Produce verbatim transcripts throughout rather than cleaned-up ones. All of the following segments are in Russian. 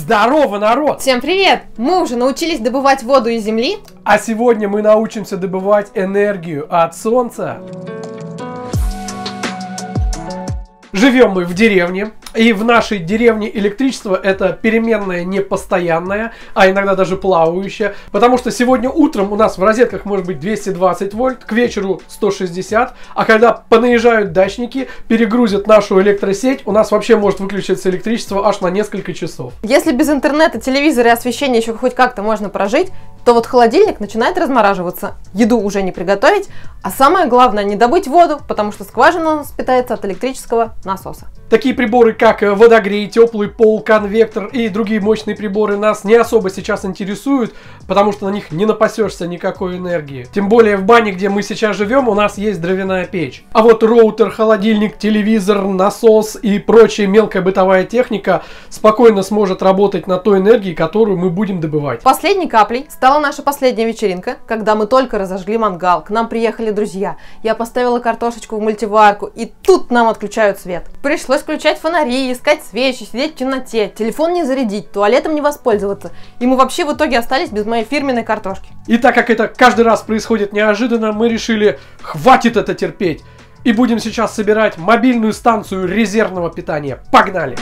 Здорово, народ! Всем привет! Мы уже научились добывать воду из земли. А сегодня мы научимся добывать энергию от солнца. Живем мы в деревне, и в нашей деревне электричество это переменное, не постоянное, а иногда даже плавающее, потому что сегодня утром у нас в розетках может быть двести двадцать вольт, к вечеру сто шестьдесят, а когда понаезжают дачники, перегрузят нашу электросеть, у нас вообще может выключиться электричество аж на несколько часов. Если без интернета, телевизора и освещения еще хоть как-то можно прожить, то вот холодильник начинает размораживаться, еду уже не приготовить, а самое главное не добыть воду, потому что скважина у нас питается от электрического насоса. Такие приборы, как водогрей, теплый пол, конвектор и другие мощные приборы нас не особо сейчас интересуют, потому что на них не напасешься никакой энергии. Тем более в бане, где мы сейчас живем, у нас есть дровяная печь. А вот роутер, холодильник, телевизор, насос и прочая мелкая бытовая техника спокойно сможет работать на той энергии, которую мы будем добывать. Последней каплей стала наша последняя вечеринка, когда мы только разожгли мангал, к нам приехали друзья, я поставила картошечку в мультиварку, и тут нам отключают свет. Пришлось включать фонари, искать свечи, сидеть в темноте, телефон не зарядить, туалетом не воспользоваться. И мы вообще в итоге остались без моей фирменной картошки. И так как это каждый раз происходит неожиданно, мы решили, хватит это терпеть. И будем сейчас собирать мобильную станцию резервного питания. Погнали!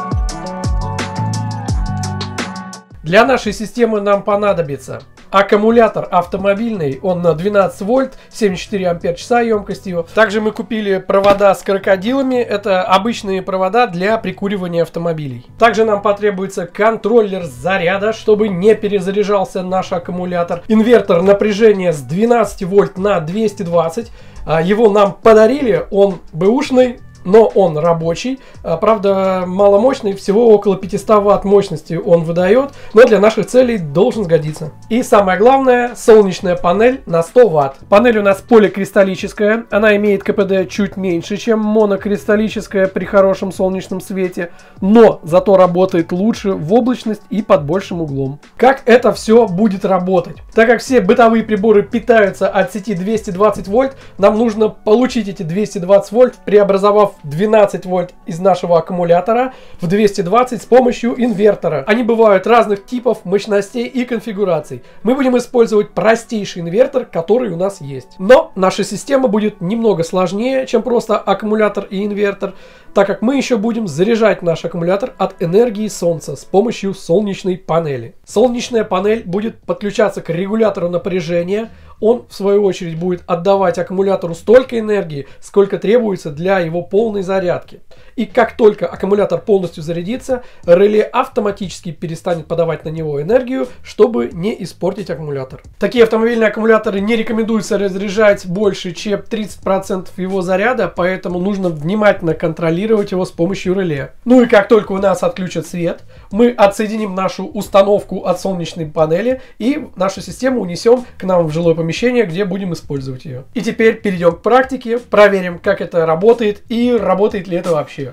Для нашей системы нам понадобится аккумулятор автомобильный, он на двенадцать вольт, семьдесят четыре ампер-часа емкостью. Также мы купили провода с крокодилами, это обычные провода для прикуривания автомобилей. Также нам потребуется контроллер заряда, чтобы не перезаряжался наш аккумулятор. Инвертор напряжения с двенадцати вольт на двести двадцать, его нам подарили, он бэушный, но он рабочий, правда маломощный, всего около пятисот ватт мощности он выдает, но для наших целей должен сгодиться. И самое главное, солнечная панель на сто ватт. Панель у нас поликристаллическая, она имеет КПД чуть меньше, чем монокристаллическая при хорошем солнечном свете, но зато работает лучше в облачность и под большим углом. Как это все будет работать? Так как все бытовые приборы питаются от сети двести двадцать вольт, нам нужно получить эти двести двадцать вольт, преобразовав двенадцать вольт из нашего аккумулятора в двести двадцать с помощью инвертора. Они бывают разных типов, мощностей и конфигураций. Мы будем использовать простейший инвертор, который у нас есть. Но наша система будет немного сложнее, чем просто аккумулятор и инвертор, так как мы еще будем заряжать наш аккумулятор от энергии солнца с помощью солнечной панели. Солнечная панель будет подключаться к регулятору напряжения. Он, в свою очередь, будет отдавать аккумулятору столько энергии, сколько требуется для его полной зарядки. И как только аккумулятор полностью зарядится, реле автоматически перестанет подавать на него энергию, чтобы не испортить аккумулятор. Такие автомобильные аккумуляторы не рекомендуется разряжать больше, чем тридцать процентов его заряда, поэтому нужно внимательно контролировать его с помощью реле. Ну и как только у нас отключат свет, мы отсоединим нашу установку от солнечной панели и нашу систему унесем к нам в жилое помещение, где будем использовать ее. И теперь перейдем к практике, проверим, как это работает и работает ли это вообще.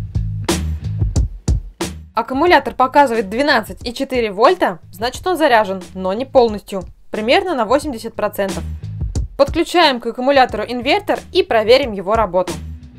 Аккумулятор показывает двенадцать и четыре вольта, значит он заряжен, но не полностью, примерно на восемьдесят процентов. Подключаем к аккумулятору инвертор и проверим его работу.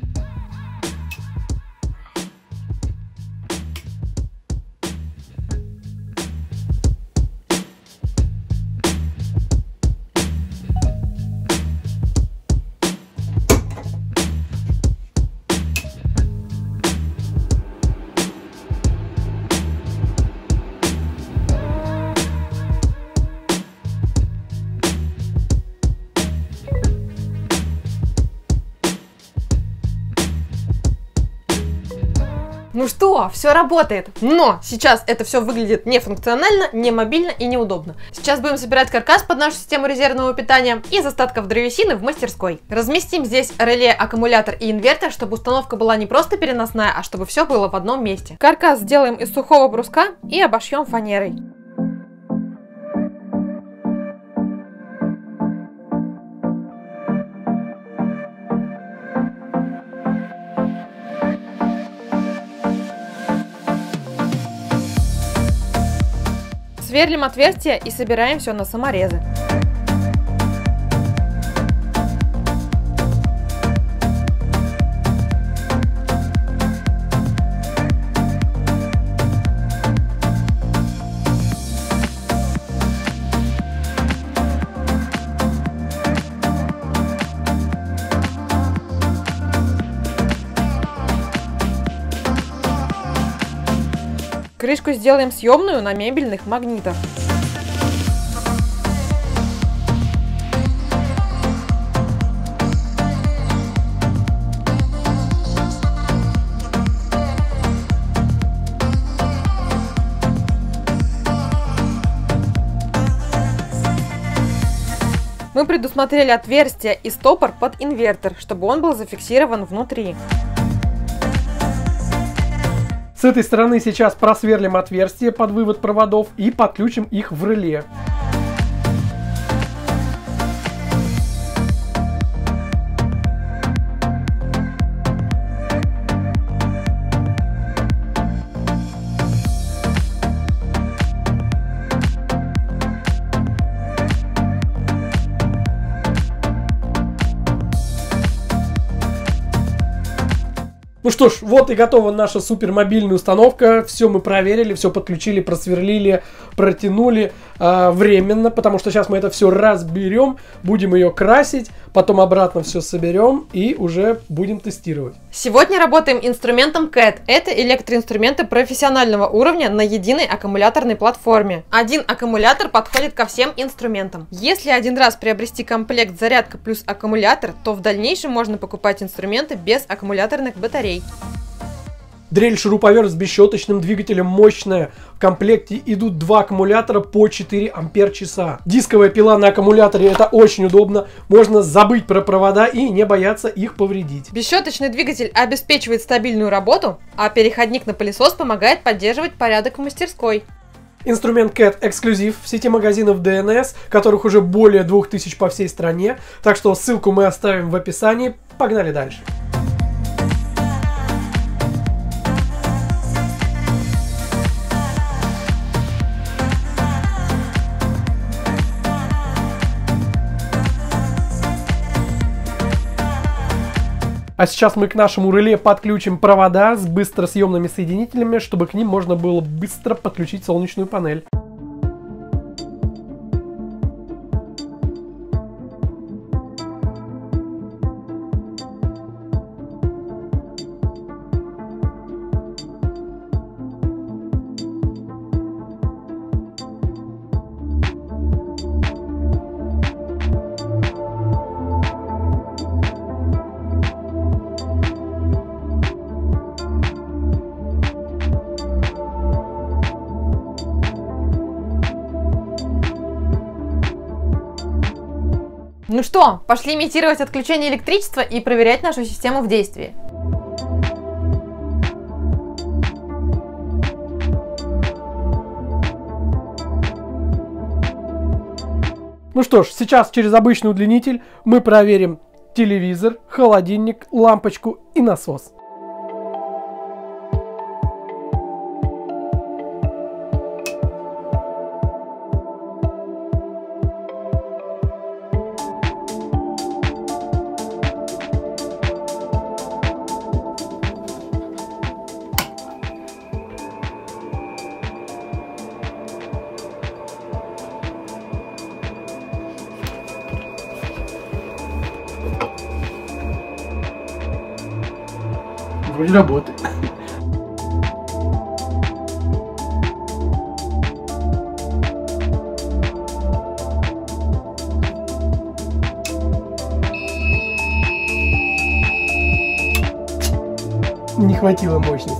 Ну что, все работает, но сейчас это все выглядит нефункционально, не мобильно и неудобно. Сейчас будем собирать каркас под нашу систему резервного питания из остатков древесины в мастерской. Разместим здесь реле, аккумулятор и инвертор, чтобы установка была не просто переносная, а чтобы все было в одном месте. Каркас сделаем из сухого бруска и обошьем фанерой. Сверлим отверстие и собираем все на саморезы. Крышку сделаем съемную на мебельных магнитах. Мы предусмотрели отверстие и стопор под инвертор, чтобы он был зафиксирован внутри. С этой стороны сейчас просверлим отверстие под вывод проводов и подключим их в реле. Ну что ж, вот и готова наша супермобильная установка. Все мы проверили, все подключили, просверлили, протянули э, временно, потому что сейчас мы это все разберем, будем ее красить, потом обратно все соберем и уже будем тестировать. Сегодня работаем инструментом кэт. Это электроинструменты профессионального уровня на единой аккумуляторной платформе. Один аккумулятор подходит ко всем инструментам. Если один раз приобрести комплект зарядка плюс аккумулятор, то в дальнейшем можно покупать инструменты без аккумуляторных батарей. Дрель-шуруповерт с бесщеточным двигателем мощная. В комплекте идут два аккумулятора по четыре ампер-часа. Дисковая пила на аккумуляторе — это очень удобно. Можно забыть про провода и не бояться их повредить. Бесщеточный двигатель обеспечивает стабильную работу, а переходник на пылесос помогает поддерживать порядок в мастерской. Инструмент кэт эксклюзив в сети магазинов ди эн эс, которых уже более двух тысяч по всей стране. Так что ссылку мы оставим в описании. Погнали дальше. А сейчас мы к нашему реле подключим провода с быстросъемными соединителями, чтобы к ним можно было быстро подключить солнечную панель. Ну что, пошли имитировать отключение электричества и проверять нашу систему в действии. Ну что ж, сейчас через обычный удлинитель мы проверим телевизор, холодильник, лампочку и насос. Вроде работает. Не хватило мощности.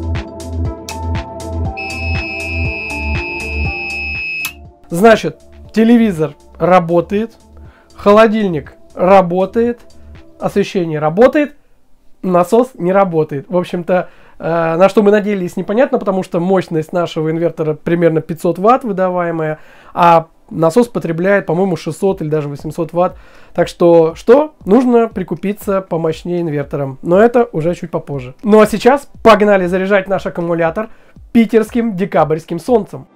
Значит, телевизор работает, холодильник работает, освещение работает, насос не работает. В общем-то, э, на что мы надеялись, непонятно, потому что мощность нашего инвертора примерно пятьсот ватт выдаваемая, а насос потребляет, по-моему, шестьсот или даже восемьсот ватт. Так что, что? Нужно прикупиться помощнее инвертором. Но это уже чуть попозже. Ну а сейчас погнали заряжать наш аккумулятор питерским декабрьским солнцем.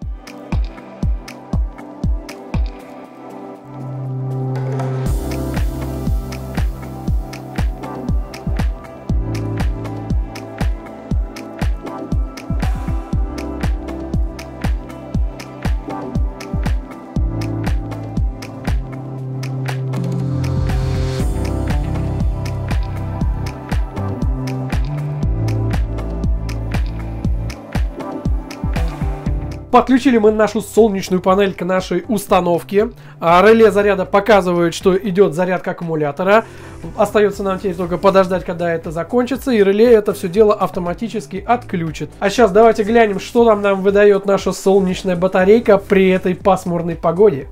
Подключили мы нашу солнечную панель к нашей установке. А реле заряда показывает, что идет зарядка аккумулятора. Остается нам теперь только подождать, когда это закончится, и реле это все дело автоматически отключит. А сейчас давайте глянем, что там нам выдает наша солнечная батарейка при этой пасмурной погоде.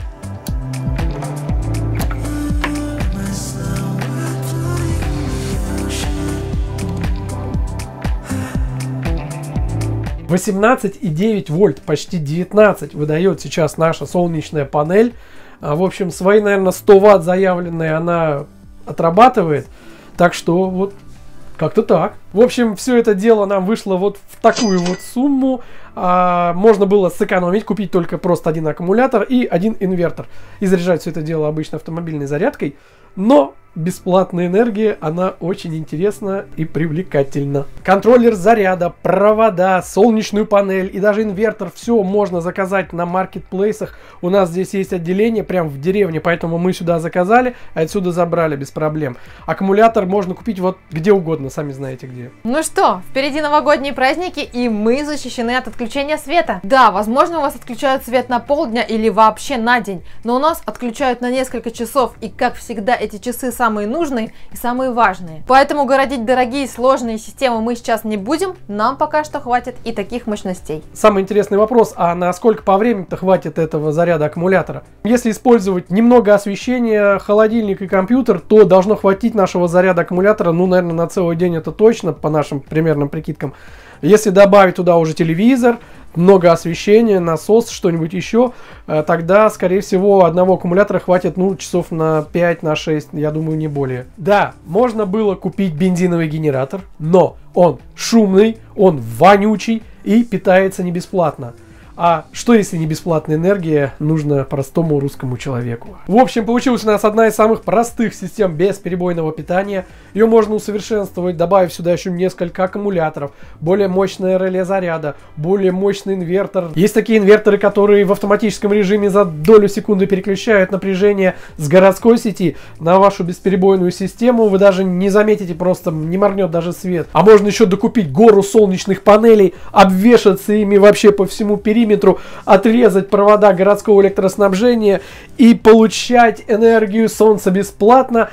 восемнадцать и девять вольт, почти девятнадцать выдает сейчас наша солнечная панель. В общем, свои, наверное, сто ватт заявленные она отрабатывает. Так что вот как-то так. В общем, все это дело нам вышло вот в такую вот сумму. А, можно было сэкономить, купить только просто один аккумулятор и один инвертор. И заряжать все это дело обычно автомобильной зарядкой. Но бесплатная энергия, она очень интересна и привлекательна. Контроллер заряда, провода, солнечную панель и даже инвертор, все можно заказать на маркетплейсах. У нас здесь есть отделение прямо в деревне, поэтому мы сюда заказали, а отсюда забрали без проблем. Аккумулятор можно купить вот где угодно, сами знаете где. Ну что, впереди новогодние праздники, и мы защищены от отключения света. Да, возможно, у вас отключают свет на полдня или вообще на день, но у нас отключают на несколько часов, и как всегда эти часы самые нужные и самые важные. Поэтому городить дорогие сложные системы мы сейчас не будем, нам пока что хватит и таких мощностей. Самый интересный вопрос, а на сколько по времени-то хватит этого заряда аккумулятора? Если использовать немного освещения, холодильник и компьютер, то должно хватить нашего заряда аккумулятора, ну, наверное, на целый день это точно, по нашим примерным прикидкам. Если добавить туда уже телевизор, много освещения, насос, что-нибудь еще, тогда, скорее всего, одного аккумулятора хватит, ну, часов на пять, на шесть, я думаю, не более. Да, можно было купить бензиновый генератор, но он шумный, он вонючий и питается не бесплатно. А что, если не бесплатная энергия нужна простому русскому человеку? В общем, получилась у нас одна из самых простых систем бесперебойного питания. Ее можно усовершенствовать, добавив сюда еще несколько аккумуляторов, более мощное реле заряда, более мощный инвертор. Есть такие инверторы, которые в автоматическом режиме за долю секунды переключают напряжение с городской сети на вашу бесперебойную систему. Вы даже не заметите, просто не моргнет даже свет. А можно еще докупить гору солнечных панелей, обвешаться ими вообще по всему периметру, отрезать провода городского электроснабжения и получать энергию солнца бесплатно.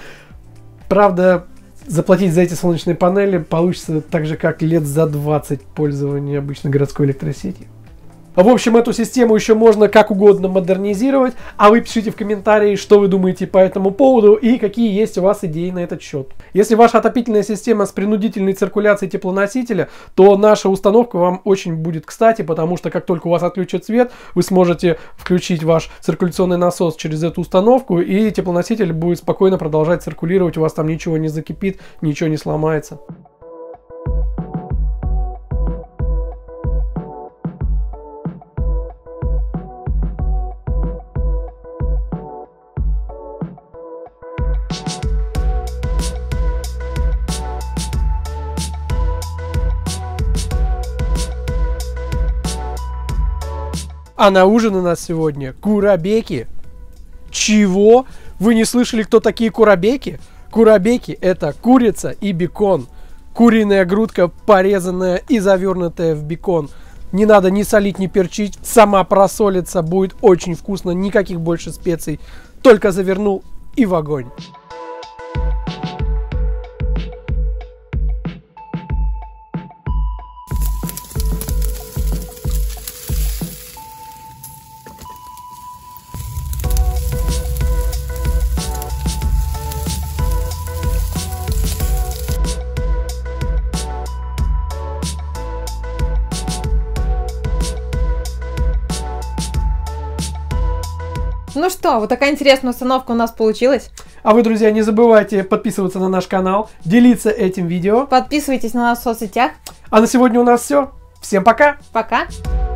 Правда, заплатить за эти солнечные панели получится так же, как лет за двадцать пользования обычной городской электросетью. В общем, эту систему еще можно как угодно модернизировать, а вы пишите в комментарии, что вы думаете по этому поводу и какие есть у вас идеи на этот счет. Если ваша отопительная система с принудительной циркуляцией теплоносителя, то наша установка вам очень будет кстати, потому что как только у вас отключат свет, вы сможете включить ваш циркуляционный насос через эту установку, и теплоноситель будет спокойно продолжать циркулировать, у вас там ничего не закипит, ничего не сломается. А на ужин у нас сегодня курабеки. Чего? Вы не слышали, кто такие курабеки? Курабеки — это курица и бекон. Куриная грудка, порезанная и завернутая в бекон. Не надо ни солить, ни перчить. Сама просолится, будет очень вкусно. Никаких больше специй. Только завернул и в огонь. Ну что, вот такая интересная установка у нас получилась. А вы, друзья, не забывайте подписываться на наш канал, делиться этим видео. Подписывайтесь на нас в соцсетях. А на сегодня у нас все. Всем пока! Пока!